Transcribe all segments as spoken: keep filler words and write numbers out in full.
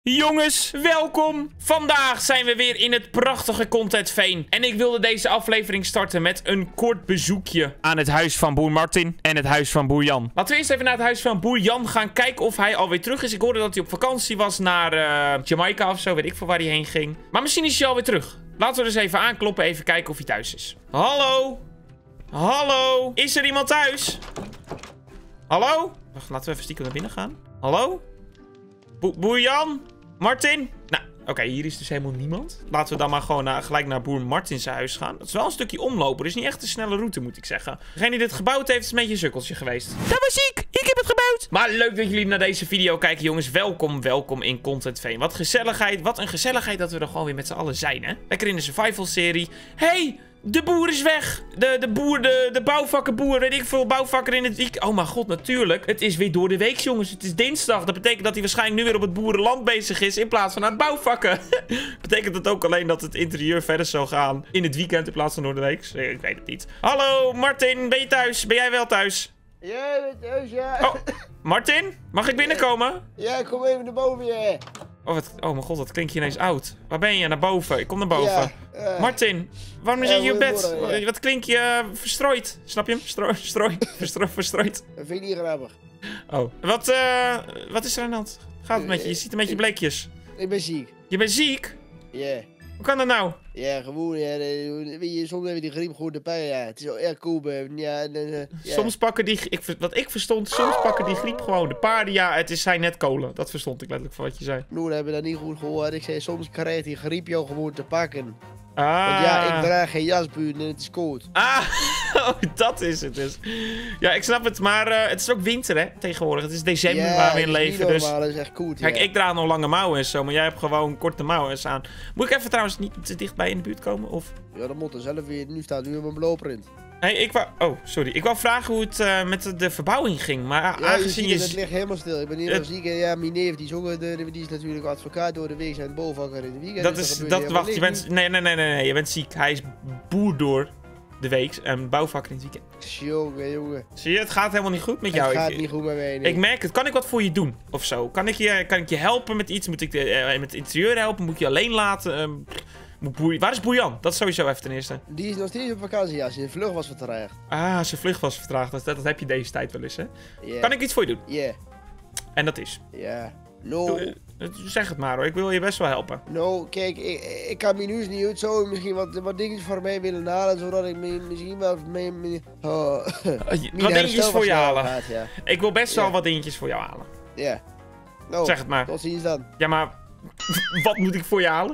Jongens, welkom! Vandaag zijn we weer in het prachtige Content Veen. En ik wilde deze aflevering starten met een kort bezoekje aan het huis van boer Martin en het huis van boer Jan. Laten we eerst even naar het huis van boer Jan gaan kijken of hij alweer terug is. Ik hoorde dat hij op vakantie was naar uh, Jamaica of zo, weet ik veel waar hij heen ging. Maar misschien is hij alweer terug. Laten we dus even aankloppen, even kijken of hij thuis is. Hallo? Hallo? Is er iemand thuis? Hallo? Wacht, laten we even stiekem naar binnen gaan. Hallo? Bo boer Jan? Martin? Nou, oké, okay, hier is dus helemaal niemand. Laten we dan maar gewoon naar, gelijk naar boer Martin's huis gaan. Dat is wel een stukje omlopen. Het is niet echt een snelle route, moet ik zeggen. Degene die dit gebouwd heeft, is een beetje een sukkeltje geweest. Dat was ik! Ik heb het gebouwd! Maar leuk dat jullie naar deze video kijken, jongens. Welkom, welkom in Content Veen. Wat gezelligheid, wat een gezelligheid dat we er gewoon weer met z'n allen zijn, hè? Lekker in de survival-serie. Hey! De boer is weg. De, de boer, de, de bouwvakkenboer, weet ik veel, bouwvakker in het week. Oh mijn god, natuurlijk. Het is weer door de week, jongens. Het is dinsdag. Dat betekent dat hij waarschijnlijk nu weer op het boerenland bezig is in plaats van aan het bouwvakken. Betekent dat ook alleen dat het interieur verder zou gaan in het weekend in plaats van door de week? Ik weet het niet. Hallo, Martin. Ben je thuis? Ben jij wel thuis? Ja, ik ben thuis, ja. Oh, Martin? Mag ik binnenkomen? Ja, kom even naar boven, ja. Oh, wat, oh mijn god, dat klinkt je ineens oud. Waar ben je? Naar boven. Ik kom naar boven. Ja, uh, Martin, waarom ja, zit je op bed? Worden, ja. Wat klink je uh, verstrooid? Snap je hem? Verstrooid? Verstrooid? Verstrooid? Dat vind ik niet grappig. Oh. Wat, uh, wat is er aan de hand? Gaat het met je? Je ziet een beetje bleekjes. Ik ben ziek. Je bent ziek? Ja. Hoe kan dat nou? Ja, gewoon, ja. Weet je, soms hebben die griep gewoon erbij, ja. Het is wel erg cool, ja, en, uh, ja. Soms pakken die, ik, wat ik verstond, soms pakken die griep gewoon de paarden. Ja, het is zijn net kolen. Dat verstond ik letterlijk van wat je zei. Noen hebben dat niet goed gehoord. Ik zei, soms krijgt die griep jou gewoon te pakken. Ah. Want ja, ik draag geen jas buiten en het is koud. Ah, oh, dat is het dus. Ja, ik snap het, maar uh, het is ook winter, hè, tegenwoordig. Het is december ja, waar we in leven, dus... Ja, dat is echt koud, Kijk, ja. ik draag nog lange mouwen en zo, maar jij hebt gewoon korte mouwen aan. Moet ik even trouwens niet te dichtbij in de buurt komen, of... Ja, dat moet er zelf weer. Nu staat nu op mijn blowprint. Hé, hey, ik wou... Oh, sorry. Ik wou vragen hoe het uh, met de, de verbouwing ging, maar ja, aangezien je... je... Het ligt helemaal stil. Ik ben hier wel ziek en ja, mijn neef die is, ook, de, die is natuurlijk advocaat door de week en bouwvakker in de weekend. Dat dus is... dat Dat, wacht, je bent... Nee, nee, nee, nee, nee. Je bent ziek. Hij is boer door de week en bouwvakker in het weekend. Jongen, jongen. Zie je, het gaat helemaal niet goed met jou. Het gaat ik, niet goed met mij, nee. Ik merk het. Kan ik wat voor je doen? Of zo? Kan ik je, kan ik je helpen met iets? Moet ik de, uh, met het interieur helpen? Moet ik je alleen laten? Um, moet boer, waar is Boer Jan? Dat is sowieso even ten eerste. Die is nog steeds op vakantie, ja. Zijn vlucht was vertraagd. Ah, zijn vlucht was vertraagd. Dat, dat heb je deze tijd wel eens, hè? Yeah. Kan ik iets voor je doen? Ja. Yeah. En dat is? Ja. Yeah. No. Doe, zeg het maar hoor. Ik wil je best wel helpen. Nou, kijk, ik, ik kan me nu niet uit zo misschien wat, wat dingetjes voor mij willen halen, zodat ik me, misschien wel mijn, mijn, oh, wat dingetjes voor je halen? Gaat, ja. Ik wil best wel yeah. wat dingetjes voor jou halen. Ja. Yeah. Nou, zeg het maar. Tot ziens dan. Ja, maar wat moet ik voor je halen?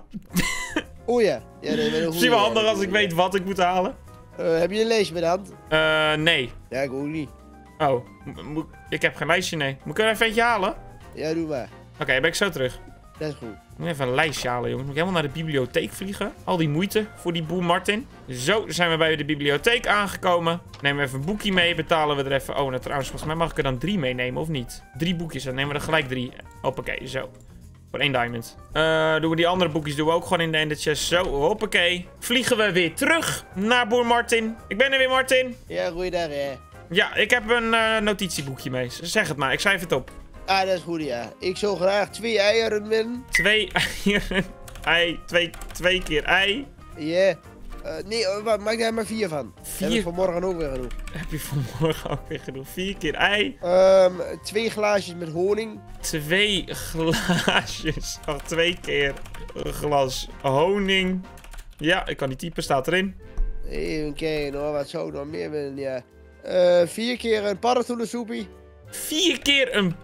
Oh ja. Ja, dat is wel een goeie, zie wel handig ja, als ik weet wat ik moet halen. Uh, heb je een lijstje bij de hand? Uh, nee. Ja, ik ook niet. Oh, mo ik heb geen lijstje, nee. Moet ik er even eentje halen? Ja, doe maar. Oké, okay, ben ik zo terug. Dat is goed. Ik moet even een lijstje halen, jongens. Moet ik helemaal naar de bibliotheek vliegen? Al die moeite voor die boer Martin. Zo, dan zijn we bij de bibliotheek aangekomen. Nemen we even een boekje mee. Betalen we er even... Oh, nou, trouwens, volgens mij mag ik er dan drie meenemen, of niet? Drie boekjes, dan nemen we er gelijk drie. Hoppakee, zo. Voor één diamond. Uh, doen we die andere boekjes doen we ook gewoon in de, in de chest. Zo, hoppakee. Vliegen we weer terug naar boer Martin. Ik ben er weer, Martin. Ja, goeiedag, hè. Ja, ik heb een uh, notitieboekje mee. Zeg het maar, ik schrijf het op. Ah, dat is goed, ja. Ik zou graag twee eieren winnen. Twee eieren. Ei. Twee, twee keer ei. Ja. Yeah. Uh, nee, wat, maak daar maar vier van. Vier? Heb ik vanmorgen ook weer genoeg. Heb je vanmorgen ook weer genoeg? Vier keer ei. Um, twee glaasjes met honing. Twee glaasjes. Oh, twee keer een glas honing. Ja, ik kan die typen, staat erin. Even kijken hoor, wat zou ik nog meer willen, ja. Uh, vier keer een paddenstoelensoepie. Vier keer een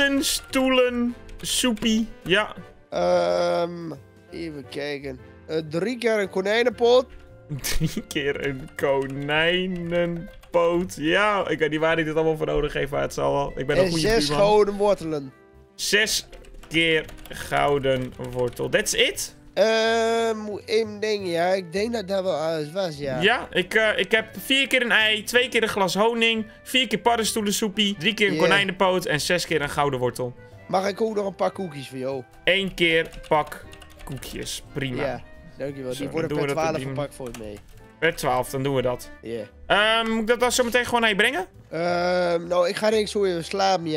paddenstoelensoepie. Ja. Um, even kijken. Uh, drie keer een konijnenpoot. Drie keer een konijnenpoot. Ja, ik weet niet waar ik dit allemaal voor nodig heb, maar het zal wel. Ik ben een en goede zes buurman. gouden wortelen. Zes keer gouden wortel. That's it? Ehm, één ding, ja. Ik denk dat dat wel alles was, ja. Ja, ik, uh, ik heb vier keer een ei, twee keer een glas honing, vier keer paddenstoelensoepie, drie keer een Yeah. konijnenpoot en zes keer een gouden wortel. Mag ik ook nog een paar koekjes voor jou? Eén keer pak koekjes. Prima. Ja, dankjewel. Zo, Die dan worden doen per we dat op twaalf die- verpakt voor mij. Per twaalf, dan doen we dat. Ja. Um, moet ik dat dan zo meteen gewoon naar je brengen? Ehm, nou, ik ga denk ik zo even slapen, ja.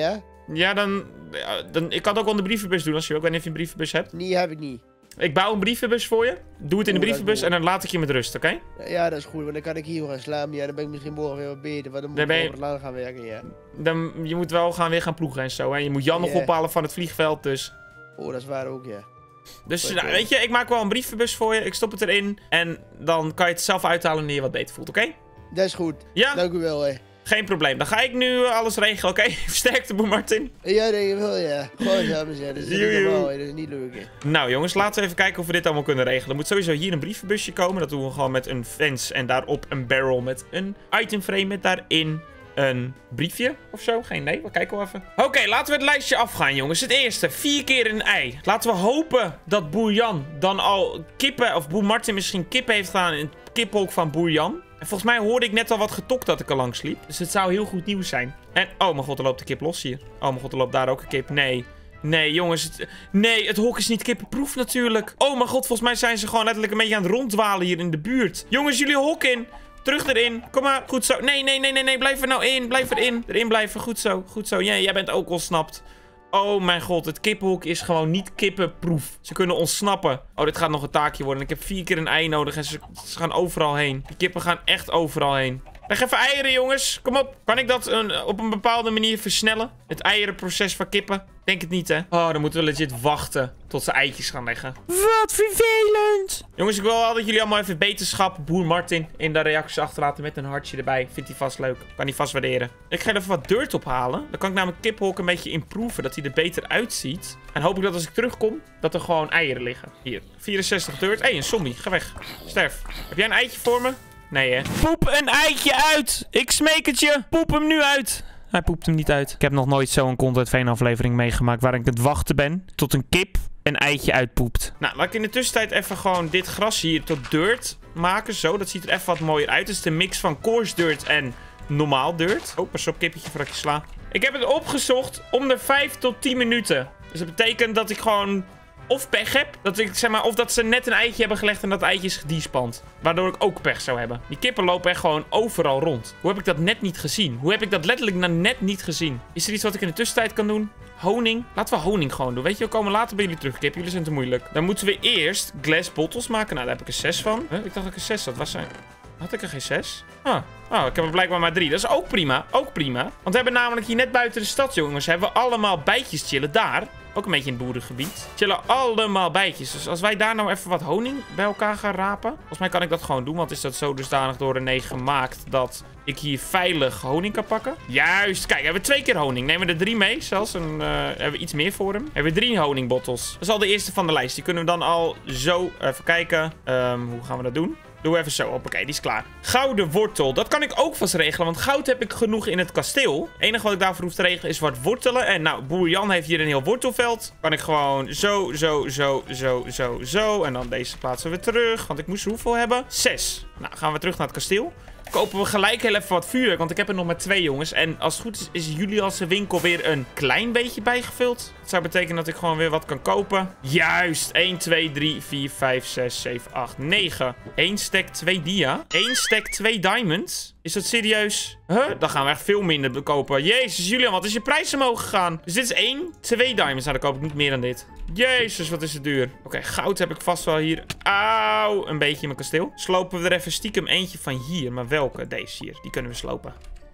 Ja, dan, ja, dan... Ik kan het ook wel in de brievenbus doen als je ook. Ik weet niet of je een brievenbus hebt. Nee, heb ik niet. Ik bouw een brievenbus voor je. Doe het in de brievenbus en dan laat ik je met rust, oké? Okay? Ja, dat is goed, want dan kan ik hier gaan slaan. Ja, dan ben ik misschien morgen weer wat beter, want dan moet ik over het gaan werken, ja. Dan, je moet wel gaan weer gaan ploegen en zo, hè. Je moet Jan nog yeah. ophalen van het vliegveld, dus... Oh, dat is waar ook, ja. Dus, nou, weet je, ik maak wel een brievenbus voor je. Ik stop het erin. En dan kan je het zelf uithalen wanneer je wat beter voelt, oké? Okay? Dat is goed. Ja? Dank u wel, hè. Geen probleem. Dan ga ik nu alles regelen, oké? Okay? Versterkte boer Martin. Ja, denk ik wel, ja. Gewoon samen zijn. Dat is niet normaal, hè. Dat is niet leuk, hè. Nou, jongens, laten we even kijken of we dit allemaal kunnen regelen. Er moet sowieso hier een brievenbusje komen. Dat doen we gewoon met een fence en daarop een barrel met een itemframe met daarin een briefje of zo. Geen idee. We kijken wel even. Oké, okay, laten we het lijstje afgaan, jongens. Het eerste. Vier keer een ei. Laten we hopen dat boer Jan dan al kippen, of boer Martin misschien kippen heeft gedaan in het kippenhok van boer Jan. En volgens mij hoorde ik net al wat getok dat ik er langs liep. Dus het zou heel goed nieuws zijn. En, oh mijn god, er loopt de kip los hier. Oh mijn god, er loopt daar ook een kip. Nee. Nee, jongens. Het, nee, het hok is niet kippenproef natuurlijk. Oh mijn god, volgens mij zijn ze gewoon letterlijk een beetje aan het ronddwalen hier in de buurt. Jongens, jullie hok in. Terug erin. Kom maar. Goed zo. Nee, nee, nee, nee, nee. Blijf er nou in. Blijf erin. Erin blijven. Goed zo. Goed zo. Ja, jij bent ook ontsnapt. Oh mijn god. Het kippenhok is gewoon niet kippenproef. Ze kunnen ontsnappen. Oh, dit gaat nog een taakje worden. Ik heb vier keer een ei nodig en ze, ze gaan overal heen. Die kippen gaan echt overal heen. Leg even eieren, jongens. Kom op. Kan ik dat een, op een bepaalde manier versnellen? Het eierenproces van kippen? Denk het niet, hè? Oh, dan moeten we legit wachten tot ze eitjes gaan leggen. Wat vervelend. Jongens, ik wil wel dat jullie allemaal even beterschap boer Martin in de reacties achterlaten met een hartje erbij. Vindt hij vast leuk. Kan hij vast waarderen. Ik ga even wat dirt ophalen. Dan kan ik namelijk kippenhok een beetje improven. Dat hij er beter uitziet. En hoop ik dat als ik terugkom, dat er gewoon eieren liggen. Hier. vierenzestig dirt. Hé, hey, een zombie. Ga weg. Sterf. Heb jij een eitje voor me? Nee, hè? Poep een eitje uit! Ik smeek het je! Poep hem nu uit! Hij poept hem niet uit. Ik heb nog nooit zo'n Content Veen aflevering meegemaakt waar ik het wachten ben tot een kip een eitje uitpoept. Nou, laat ik in de tussentijd even gewoon dit gras hier tot dirt maken. Zo, dat ziet er even wat mooier uit. Het is de mix van coarse dirt en normaal dirt. Oh, pas op, kippetje voordat ik je sla. Ik heb het opgezocht om de vijf tot tien minuten. Dus dat betekent dat ik gewoon... of pech heb, dat ik, zeg maar, of dat ze net een eitje hebben gelegd en dat eitje is gedespand. Waardoor ik ook pech zou hebben. Die kippen lopen echt gewoon overal rond. Hoe heb ik dat net niet gezien? Hoe heb ik dat letterlijk nou net niet gezien? Is er iets wat ik in de tussentijd kan doen? Honing? Laten we honing gewoon doen. Weet je, we komen later bij jullie terug, kippen. Jullie zijn te moeilijk. Dan moeten we eerst glass bottles maken. Nou, daar heb ik er zes van. Huh? Ik dacht dat ik er zes had. Wat zijn... Had ik er geen zes? Ah. Oh, ik heb er blijkbaar maar drie. Dat is ook prima. Ook prima. Want we hebben namelijk hier net buiten de stad, jongens, hebben we allemaal bijtjes chillen daar. Ook een beetje in het boerengebied. Chillen allemaal bijtjes. Dus als wij daar nou even wat honing bij elkaar gaan rapen. Volgens mij kan ik dat gewoon doen. Want is dat zo dusdanig door René gemaakt dat ik hier veilig honing kan pakken. Juist. Kijk, hebben we twee keer honing. Nemen we er drie mee zelfs. En uh, hebben we iets meer voor hem. Hebben we drie honingbottles. Dat is al de eerste van de lijst. Die kunnen we dan al zo even kijken. Um, hoe gaan we dat doen? Doe even zo op. Oké, okay, die is klaar. Gouden wortel. Dat kan ik ook vast regelen. Want goud heb ik genoeg in het kasteel. Het enige wat ik daarvoor hoef te regelen is wat wortelen. En nou, boer Jan heeft hier een heel wortelveld. Kan ik gewoon zo, zo, zo, zo, zo, zo. En dan deze plaatsen we terug. Want ik moest hoeveel hebben? Zes. Nou, gaan we terug naar het kasteel. Kopen we gelijk heel even wat vuurwerk. Want ik heb er nog maar twee, jongens. En als het goed is, is Julia's winkel weer een klein beetje bijgevuld. Dat zou betekenen dat ik gewoon weer wat kan kopen. Juist. één, twee, drie, vier, vijf, zes, zeven, acht, negen. één stack, twee dia. één stack, twee diamonds. Is dat serieus? Huh? Dan gaan we echt veel minder kopen. Jezus, Julian, wat is je prijs omhoog gegaan? Dus dit is één, twee diamonds. Nou, dan koop ik niet meer dan dit. Jezus, wat is het duur. Oké, okay, goud heb ik vast wel hier. Auw, een beetje in mijn kasteel. Slopen we er even stiekem eentje van hier. Maar welke? Deze hier. Die kunnen we slopen.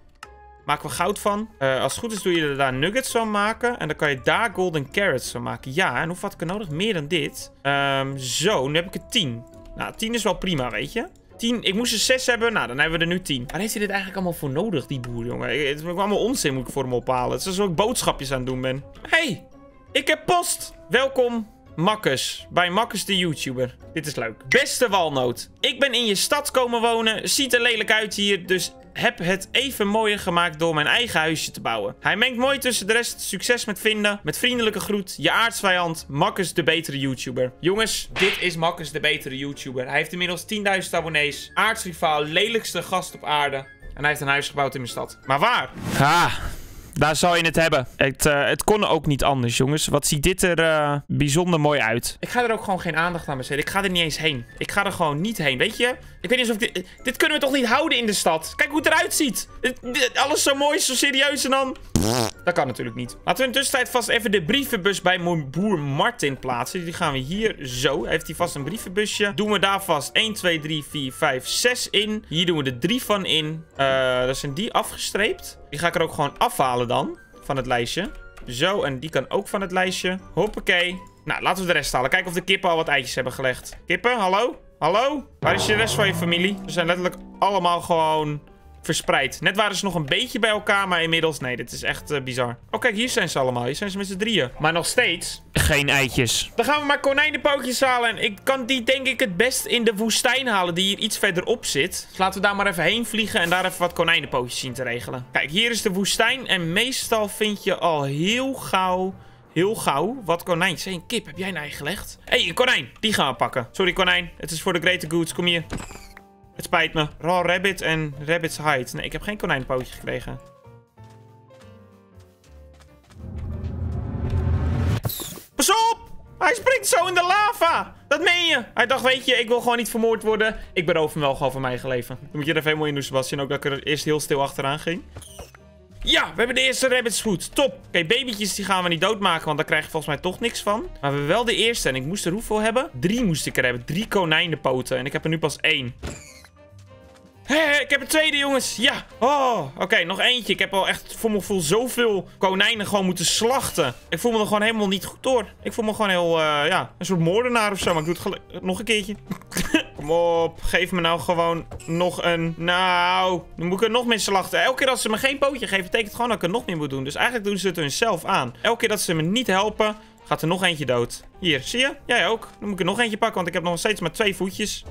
Maken we goud van. Uh, als het goed is doe je er daar nuggets van maken. En dan kan je daar golden carrots van maken. Ja, en hoeveel had ik er nodig? Meer dan dit. Um, zo, nu heb ik er tien. Nou, tien is wel prima, weet je. tien, ik moest er zes hebben. Nou, dan hebben we er nu tien. Waar heeft hij dit eigenlijk allemaal voor nodig, die boer, jongen? Het is allemaal onzin moet ik voor hem ophalen. Het is alsof ik boodschapjes aan het doen ben. Hey, ik heb post. Welkom, Makkes. Bij Makkes de YouTuber. Dit is leuk. Beste walnoot. Ik ben in je stad komen wonen. Ziet er lelijk uit hier, dus heb het even mooier gemaakt door mijn eigen huisje te bouwen. Hij mengt mooi tussen de rest. Succes met vinden. Met vriendelijke groet. Je aardsvijand. Makkes de betere YouTuber. Jongens, dit is Makkes de betere YouTuber. Hij heeft inmiddels tienduizend abonnees. Aardsrivaal. Lelijkste gast op aarde. En hij heeft een huis gebouwd in mijn stad. Maar waar? Ah, daar zou je het hebben. Het, uh, het kon ook niet anders, jongens. Wat ziet dit er uh, bijzonder mooi uit. Ik ga er ook gewoon geen aandacht aan besteden. Ik ga er niet eens heen. Ik ga er gewoon niet heen, weet je? Ik weet niet of ik dit... Dit kunnen we toch niet houden in de stad? Kijk hoe het eruit ziet. Dit, dit, alles zo mooi, zo serieus en dan... Dat kan natuurlijk niet. Laten we in de tussentijd vast even de brievenbus bij boer Martin plaatsen. Die gaan we hier zo. Heeft hij vast een brievenbusje. Doen we daar vast één, twee, drie, vier, vijf, zes in. Hier doen we er drie van in. Uh, dat zijn die afgestreept. Die ga ik er ook gewoon afhalen dan. Van het lijstje. Zo, en die kan ook van het lijstje. Hoppakee. Nou, laten we de rest halen. Kijken of de kippen al wat eitjes hebben gelegd. Kippen, hallo? Hallo? Waar is de rest van je familie? Ze zijn letterlijk allemaal gewoon verspreid. Net waren ze nog een beetje bij elkaar, maar inmiddels... Nee, dit is echt uh, bizar. Oh, kijk, hier zijn ze allemaal. Hier zijn ze met z'n drieën. Maar nog steeds... geen eitjes. Dan gaan we maar konijnenpootjes halen. En ik kan die denk ik het best in de woestijn halen, die hier iets verderop zit. Dus laten we daar maar even heen vliegen en daar even wat konijnenpootjes zien te regelen. Kijk, hier is de woestijn. En meestal vind je al heel gauw... Heel gauw. Wat konijntjes. Hé, een kip. Heb jij een ei gelegd? Hé, hey, een konijn. Die gaan we pakken. Sorry, konijn. Het is voor de greater goods. Kom hier. Het spijt me. Raw rabbit en rabbit's hide. Nee, ik heb geen konijnpootje gekregen. Pas op! Hij springt zo in de lava. Dat meen je. Hij dacht, weet je, ik wil gewoon niet vermoord worden. Ik beroof hem wel gewoon van mijn eigen leven. Dan moet je er even helemaal in doen, Sebastian. Ook dat ik er eerst heel stil achteraan ging. Ja, we hebben de eerste rabbit's food. Top. Oké, okay, babytjes die gaan we niet doodmaken, want daar krijg je volgens mij toch niks van. Maar we hebben wel de eerste en ik moest er hoeveel hebben? Drie moest ik er hebben. Drie konijnenpoten. En ik heb er nu pas één. Hé, hey, ik heb een tweede, jongens. Ja. Oh, oké, okay, nog eentje. Ik heb al echt voor mijn gevoel zoveel konijnen gewoon moeten slachten. Ik voel me er gewoon helemaal niet goed door. Ik voel me gewoon heel, uh, ja, een soort moordenaar of zo. Maar ik doe het nog een keertje. Kom op, geef me nou gewoon nog een... Nou, dan moet ik er nog meer slachten. Elke keer dat ze me geen pootje geven, betekent gewoon dat ik er nog meer moet doen. Dus eigenlijk doen ze het hunzelf aan. Elke keer dat ze me niet helpen, gaat er nog eentje dood. Hier, zie je? Jij ook. Dan moet ik er nog eentje pakken, want ik heb nog steeds maar twee voetjes.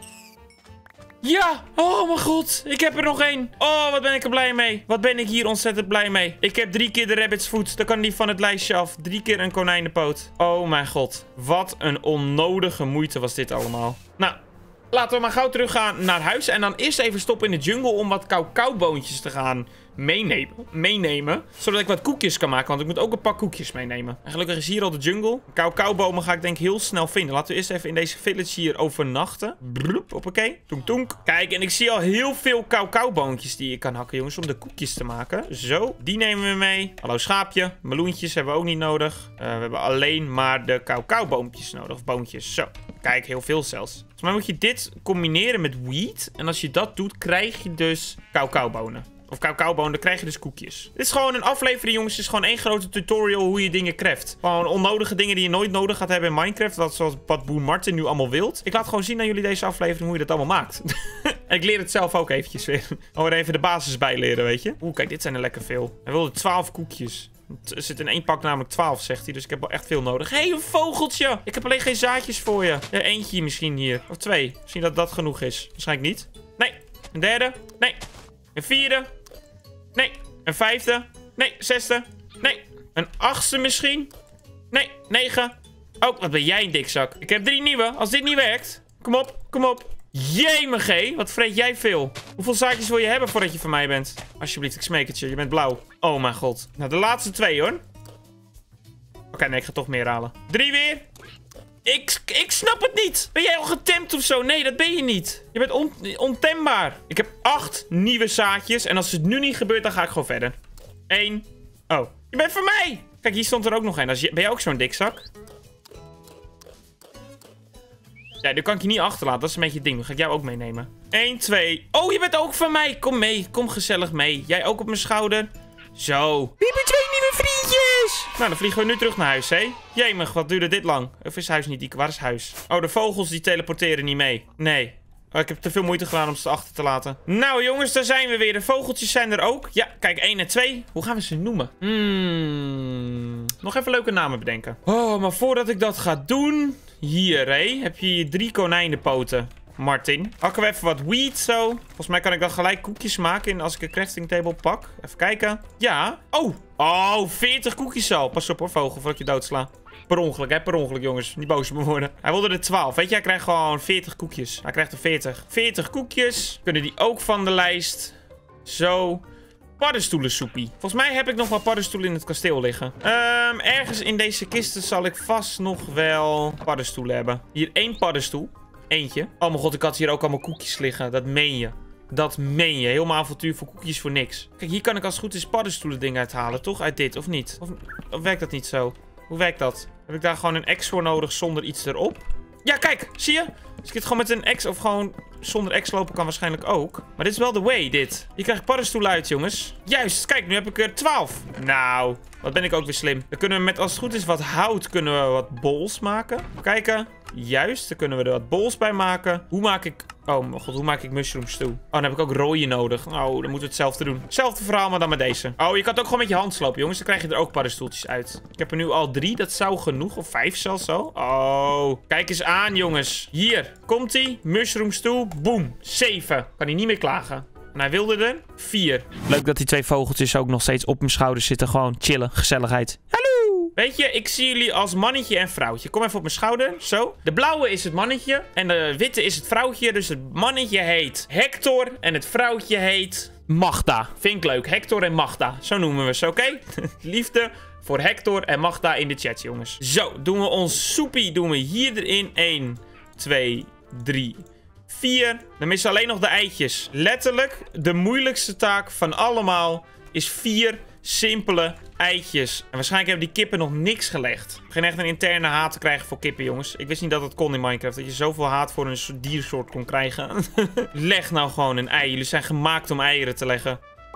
Ja! Oh mijn god. Ik heb er nog één. Oh, wat ben ik er blij mee. Wat ben ik hier ontzettend blij mee. Ik heb drie keer de rabbit's food. Dan kan die van het lijstje af. Drie keer een konijnenpoot. Oh mijn god. Wat een onnodige moeite was dit allemaal. Nou, laten we maar gauw teruggaan naar huis. En dan eerst even stoppen in de jungle om wat cacao-boontjes te gaan meenemen. Meenemen. Zodat ik wat koekjes kan maken. Want ik moet ook een pak koekjes meenemen. En gelukkig is hier al de jungle. Cacao-bomen ga ik denk heel snel vinden. Laten we eerst even in deze village hier overnachten. Bloep, hoppakee. Toenk, toenk. Kijk, en ik zie al heel veel cacao-boontjes die ik kan hakken, jongens. Om de koekjes te maken. Zo, die nemen we mee. Hallo schaapje. Meloentjes hebben we ook niet nodig. Uh, we hebben alleen maar de cacao-boompjes nodig. Of boontjes. Zo. Kijk, heel veel zelfs. Volgens mij moet je dit combineren met wheat. En als je dat doet, krijg je dus cacao-bonen. Of cacao-bonen, dan krijg je dus koekjes. Dit is gewoon een aflevering, jongens. Het is gewoon één grote tutorial hoe je dingen crafts. Gewoon onnodige dingen die je nooit nodig gaat hebben in Minecraft. Dat is zoals wat boer Martin nu allemaal wilt. Ik laat gewoon zien aan jullie deze aflevering hoe je dat allemaal maakt. En ik leer het zelf ook eventjes weer. Oh, er even de basis bij leren, weet je. Oeh, kijk, dit zijn er lekker veel. Hij wilde twaalf koekjes. Er zit in één pak namelijk twaalf, zegt hij. Dus ik heb wel echt veel nodig. Hé, hey, een vogeltje. Ik heb alleen geen zaadjes voor je. Ja, eentje misschien hier. Of twee. Misschien dat dat genoeg is. Waarschijnlijk niet. Nee. Een derde. Nee. Een vierde. Nee. Een vijfde. Nee. Zesde. Nee. Een achtste misschien. Nee. Negen. Oh, wat ben jij een dikzak. Ik heb drie nieuwe. Als dit niet werkt. Kom op. Kom op. Jemig, wat vreet jij veel. Hoeveel zaadjes wil je hebben voordat je van mij bent? Alsjeblieft, ik smeek het je. Je bent blauw. Oh mijn god. Nou, de laatste twee hoor. Oké, okay, nee, ik ga toch meer halen. Drie weer. Ik, ik snap het niet. Ben jij al getemd of zo? Nee, dat ben je niet. Je bent on, ontembaar. Ik heb acht nieuwe zaadjes. En als het nu niet gebeurt, dan ga ik gewoon verder. Eén. Oh. Je bent van mij. Kijk, hier stond er ook nog één. Ben jij ook zo'n dikzak? Ja, nu kan ik je niet achterlaten. Dat is een beetje het ding. Dan ga ik jou ook meenemen. Eén, twee. Oh, je bent ook van mij. Kom mee. Kom gezellig mee. Jij ook op mijn schouder. Zo. We hebben twee nieuwe vriendjes. Nou, dan vliegen we nu terug naar huis, hè? Jemig, wat duurde dit lang? Of is huis niet die? Waar is huis? Oh, de vogels die teleporteren niet mee. Nee. Oh, ik heb te veel moeite gedaan om ze achter te laten. Nou, jongens, daar zijn we weer. De vogeltjes zijn er ook. Ja, kijk, één en twee. Hoe gaan we ze noemen? Hmm. Nog even leuke namen bedenken. Oh, maar voordat ik dat ga doen... Hier, hé. Heb je hier drie konijnenpoten, Martin. Hakken we even wat wheat zo. Volgens mij kan ik dan gelijk koekjes maken als ik een crafting table pak. Even kijken. Ja. Oh. Oh, veertig koekjes al. Pas op hoor, vogel, voordat ik je doodslaat. Per ongeluk, hè? Per ongeluk, jongens. Niet boos op me worden. Hij wilde er twaalf. Weet je, hij krijgt gewoon veertig koekjes. Hij krijgt er veertig. veertig koekjes. Kunnen die ook van de lijst. Zo. Paddenstoelensoepie. Volgens mij heb ik nog wel paddenstoelen in het kasteel liggen. Um, ergens in deze kisten zal ik vast nog wel paddenstoelen hebben. Hier één paddenstoel. Eentje. Oh mijn god, ik had hier ook allemaal koekjes liggen. Dat meen je. Dat meen je. Helemaal avontuur voor koekjes voor niks. Kijk, hier kan ik als het goed is paddenstoelen dingen uithalen, toch? Uit dit, of niet? Of, of werkt dat niet zo? Hoe werkt dat? Heb ik daar gewoon een X voor nodig zonder iets erop? Ja, kijk! Zie je? Als ik het gewoon met een X of gewoon zonder X lopen kan waarschijnlijk ook. Maar dit is wel de way, dit. Hier krijg ik paddenstoelen uit, jongens. Juist, kijk, nu heb ik er twaalf. Nou, wat ben ik ook weer slim. Dan kunnen we met, als het goed is, wat hout, kunnen we wat bols maken. Even kijken. Juist, dan kunnen we er wat bols bij maken. Hoe maak ik... Oh mijn god, hoe maak ik mushroom stew? Oh, dan heb ik ook rooien nodig. Oh, dan moeten we hetzelfde doen. Hetzelfde verhaal, maar dan met deze. Oh, je kan het ook gewoon met je hand slopen, jongens. Dan krijg je er ook paddenstoeltjes uit. Ik heb er nu al drie. Dat zou genoeg. Of vijf zelfs zo. Oh, kijk eens aan, jongens. Hier, komt-ie. Mushroom stew. Boom. Zeven. Kan hij niet meer klagen. En hij wilde er vier. Leuk dat die twee vogeltjes ook nog steeds op mijn schouders zitten. Gewoon chillen. Gezelligheid. Hallo. Weet je, ik zie jullie als mannetje en vrouwtje. Kom even op mijn schouder. Zo. De blauwe is het mannetje. En de witte is het vrouwtje. Dus het mannetje heet Hector. En het vrouwtje heet Magda. Vind ik leuk. Hector en Magda. Zo noemen we ze, oké? Okay? Liefde voor Hector en Magda in de chat, jongens. Zo. Doen we ons soepie. Doen we hier erin. één, twee, drie, vier. Dan missen alleen nog de eitjes. Letterlijk, de moeilijkste taak van allemaal is vier simpele eitjes. En waarschijnlijk hebben die kippen nog niks gelegd. Ik begin echt een interne haat te krijgen voor kippen, jongens. Ik wist niet dat het kon in Minecraft. Dat je zoveel haat voor een diersoort kon krijgen. Leg nou gewoon een ei. Jullie zijn gemaakt om eieren te leggen.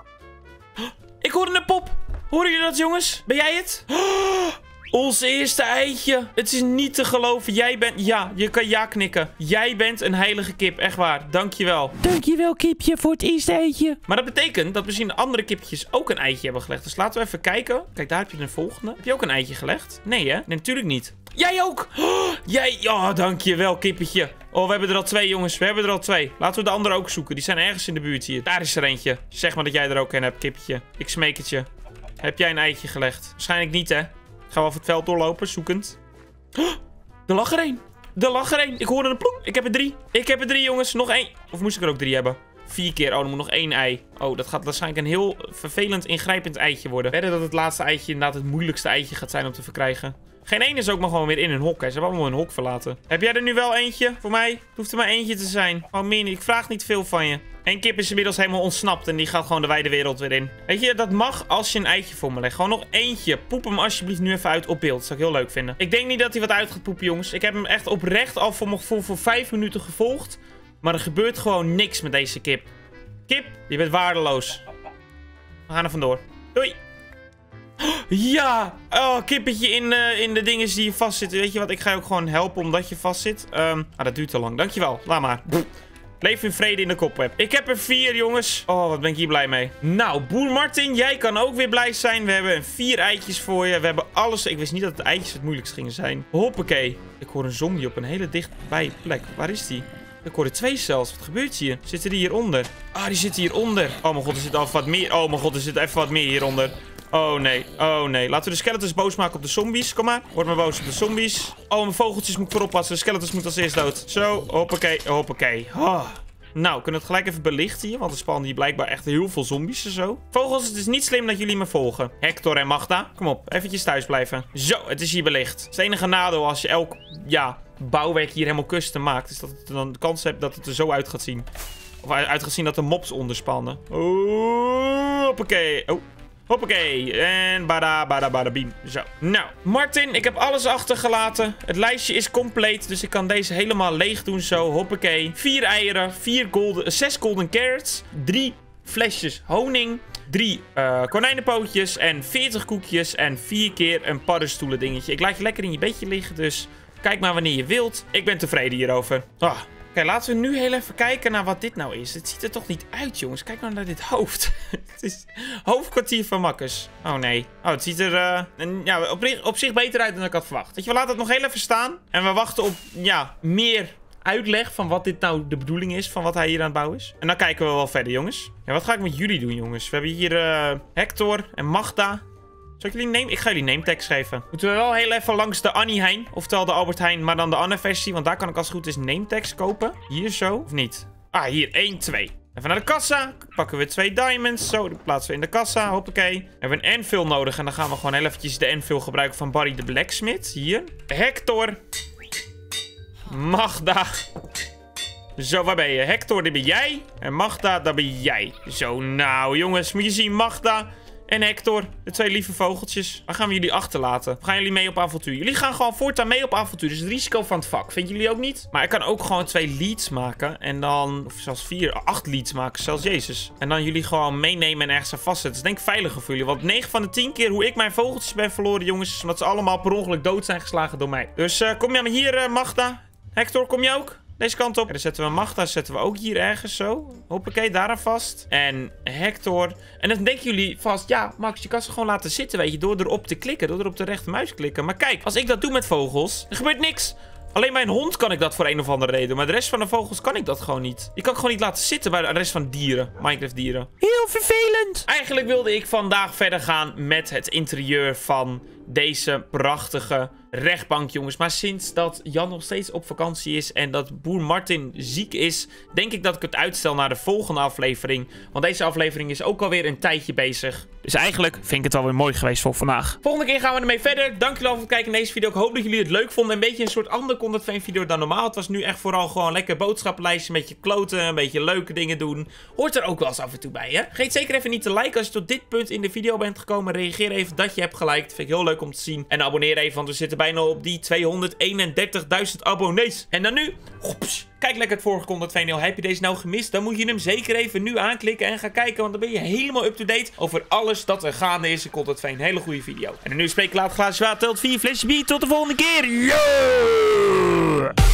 Ik hoorde een pop. Horen jullie dat, jongens? Ben jij het? Ons eerste eitje. Het is niet te geloven. Jij bent... Ja, je kan ja knikken. Jij bent een heilige kip. Echt waar. Dankjewel. Dankjewel, kipje, voor het eerste eitje. Maar dat betekent dat misschien de andere kipjes ook een eitje hebben gelegd. Dus laten we even kijken. Kijk, daar heb je een volgende. Heb je ook een eitje gelegd? Nee, hè? Nee, natuurlijk niet. Jij ook. Oh, jij... Oh, dankjewel, kippetje. Oh, we hebben er al twee, jongens. We hebben er al twee. Laten we de andere ook zoeken. Die zijn ergens in de buurt hier. Daar is er eentje. Zeg maar dat jij er ook een hebt, kippetje. Ik smeek het je. Heb jij een eitje gelegd? Waarschijnlijk niet, hè? Gaan we over het veld doorlopen, zoekend. Oh, er lag er één. Er lag er één. Ik hoorde een ploem. Ik heb er drie. Ik heb er drie, jongens. Nog één. Of moest ik er ook drie hebben? Vier keer. Oh, er moet nog één ei. Oh, dat gaat waarschijnlijk een heel vervelend, ingrijpend eitje worden. Verder dat het laatste eitje inderdaad het moeilijkste eitje gaat zijn om te verkrijgen. Geen één is ook maar gewoon weer in hun hok. Hè. Ze hebben allemaal hun hok verlaten. Heb jij er nu wel eentje voor mij? Het hoeft er maar eentje te zijn. Oh, Min, ik vraag niet veel van je. Eén kip is inmiddels helemaal ontsnapt en die gaat gewoon de wijde wereld weer in. Weet je, dat mag als je een eitje voor me legt. Gewoon nog eentje. Poep hem alsjeblieft nu even uit op beeld. Dat zou ik heel leuk vinden. Ik denk niet dat hij wat uit gaat poepen, jongens. Ik heb hem echt oprecht al voor mijn gevoel voor vijf minuten gevolgd. Maar er gebeurt gewoon niks met deze kip. Kip, je bent waardeloos. We gaan er vandoor. Doei. Ja! Oh, kippetje in, uh, in de dingen die je vastzitten. Weet je wat, ik ga je ook gewoon helpen omdat je vastzit. Um, ah, dat duurt te lang. Dankjewel. Laat maar. Leef in vrede in de kopweb. Ik heb er vier, jongens. Oh, wat ben ik hier blij mee. Nou, Boer Martin, jij kan ook weer blij zijn. We hebben vier eitjes voor je. We hebben alles. Ik wist niet dat de eitjes het moeilijkst gingen zijn. Hoppakee. Ik hoor een zombie op een hele dichtbij plek. Waar is die? Ik hoor er twee zelfs. Wat gebeurt hier? Zitten die hieronder? Ah, die zitten hieronder. Oh mijn god, er zit al wat meer. Oh mijn god, er zit even wat meer hieronder. Oh nee, oh nee. Laten we de skeletons boos maken op de zombies. Kom maar. Word maar boos op de zombies. Oh, mijn vogeltjes moet ik voorop passen. De skeletons moeten als eerst dood. Zo, hoppakee, hoppakee. Oh. Nou, kunnen we het gelijk even belichten hier. Want er spannen hier blijkbaar echt heel veel zombies en zo. Vogels, het is niet slim dat jullie me volgen. Hector en Magda, kom op. Eventjes thuis blijven. Zo, het is hier belicht. Het is het enige nadeel als je elk, ja, bouwwerk hier helemaal custom maakt. Is dat het dan de kans hebt dat het er zo uit gaat zien. Of uit gaat zien dat er mobs onderspannen. Oh, hoppakee. Oh. Hoppakee. En bada, bada, bada, biem. Zo. Nou, Martin, ik heb alles achtergelaten. Het lijstje is compleet, dus ik kan deze helemaal leeg doen zo. Hoppakee. Vier eieren, vier golden, zes golden carrots, drie flesjes honing, drie uh, konijnenpootjes en veertig koekjes en vier keer een paddenstoelen dingetje. Ik laat je lekker in je bedje liggen, dus kijk maar wanneer je wilt. Ik ben tevreden hierover. Ah. Oké, okay, laten we nu heel even kijken naar wat dit nou is. Het ziet er toch niet uit, jongens. Kijk nou naar dit hoofd. Het is hoofdkwartier van Makkes. Oh, nee. Oh, het ziet er uh, een, ja, op, op zich beter uit dan ik had verwacht. Weet je, we laten het nog heel even staan. En we wachten op, ja, meer uitleg van wat dit nou de bedoeling is. Van wat hij hier aan het bouwen is. En dan kijken we wel verder, jongens. Ja, wat ga ik met jullie doen, jongens? We hebben hier uh, Hector en Magda. Zal ik jullie name... Ik ga jullie name tags geven. Moeten we wel heel even langs de Annie Heijn. Oftewel de Albert Heijn, maar dan de Anne versie. Want daar kan ik als het goed is name tags kopen. Hier zo. Of niet? Ah, hier. één, twee. Even naar de kassa. Pakken we twee diamonds. Zo, die plaatsen we in de kassa. Hoppakee. We hebben een anvil nodig. En dan gaan we gewoon heel eventjes de anvil gebruiken van Barry de Blacksmith. Hier. Hector. Magda. Zo, waar ben je? Hector, dit ben jij. En Magda, dat ben jij. Zo, nou jongens, moet je zien, Magda en Hector, de twee lieve vogeltjes. Waar gaan we jullie achterlaten? Gaan jullie mee op avontuur? Jullie gaan gewoon voortaan mee op avontuur. Dus het risico van het vak. Vinden jullie ook niet? Maar ik kan ook gewoon twee leads maken. En dan, of zelfs vier, acht leads maken. Zelfs Jezus. En dan jullie gewoon meenemen en ergens aan vastzetten. Dat is denk ik veiliger voor jullie. Want negen van de tien keer hoe ik mijn vogeltjes ben verloren, jongens, is omdat ze allemaal per ongeluk dood zijn geslagen door mij. Dus uh, kom je maar hier, uh, Magda. Hector, kom je ook? Deze kant op. En dan zetten we Magda, zetten we ook hier ergens zo. Hoppakee, daaraan vast. En Hector. En dan denken jullie vast, ja, Max, je kan ze gewoon laten zitten, weet je, door erop te klikken, door erop de rechtermuis klikken. Maar kijk, als ik dat doe met vogels, er gebeurt niks. Alleen mijn hond kan ik dat voor een of andere reden. Maar de rest van de vogels kan ik dat gewoon niet. Die kan ik gewoon niet laten zitten bij de rest van dieren. Minecraft dieren. Heel vervelend. Eigenlijk wilde ik vandaag verder gaan met het interieur van deze prachtige rechtbank, jongens. Maar sinds dat Jan nog steeds op vakantie is en dat boer Martin ziek is, denk ik dat ik het uitstel naar de volgende aflevering. Want deze aflevering is ook alweer een tijdje bezig. Dus eigenlijk vind ik het wel weer mooi geweest voor vandaag. Volgende keer gaan we ermee verder. Dank jullie wel voor het kijken in deze video. Ik hoop dat jullie het leuk vonden. Een beetje een soort ander Content Fame video dan normaal. Het was nu echt vooral gewoon lekker boodschappenlijstje met je kloten. Een beetje leuke dingen doen. Hoort er ook wel eens af en toe bij, hè? Vergeet zeker even niet te liken als je tot dit punt in de video bent gekomen. Reageer even dat je hebt geliked. Vind ik heel leuk om te zien. En abonneer even, want we zitten bijna op die tweehonderdeenendertigduizend abonnees. En dan nu, oeps, kijk lekker het vorige Content Fame. Heb je deze nou gemist? Dan moet je hem zeker even nu aanklikken en gaan kijken. Want dan ben je helemaal up-to-date over alles dat er gaande is in Content Fame. Een hele goede video. En nu spreek ik laat glaasje water, telt vier flesje bier. Tot de volgende keer. Yo!